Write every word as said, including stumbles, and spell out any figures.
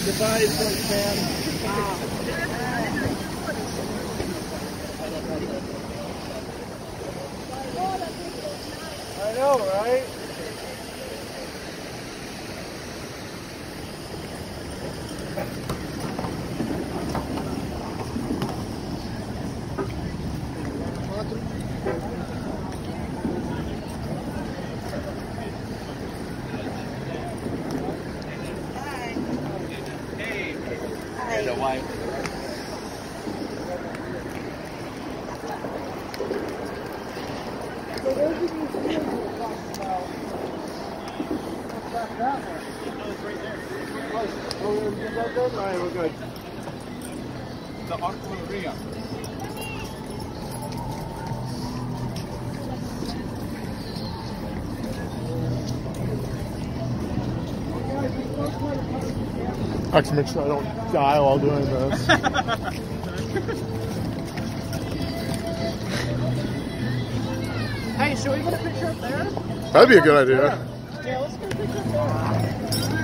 Goodbye, man. I know, right? And a wife. So those are these fields we're talking about. What's that one? No, it's right there. Oh, we're good, good, good? All right, we're good. The Artilleria. I have to make sure I don't die while doing this. Hey, should we get a picture up there? That'd be a good idea. Yeah, let's get a picture up there.